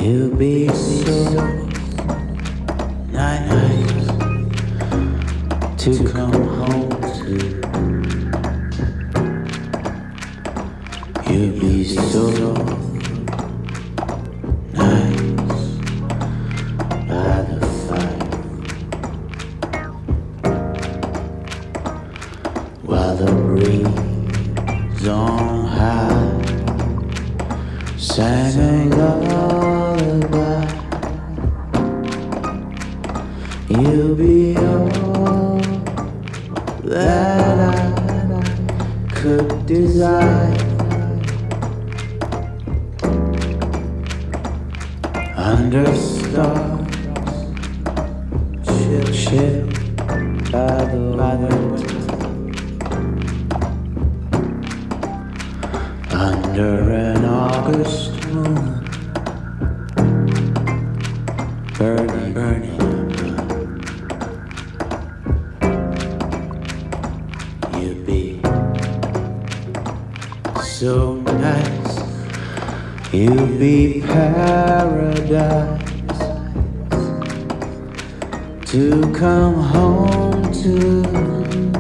You'll be so nice to come home to. You'll be so nice by the fire while the breeze on high sang a lullaby. You'll be all that I could desire. Under stars, chill by the water. Under an August moon, burning, burning. You'd be so nice. You'd be paradise to come home to.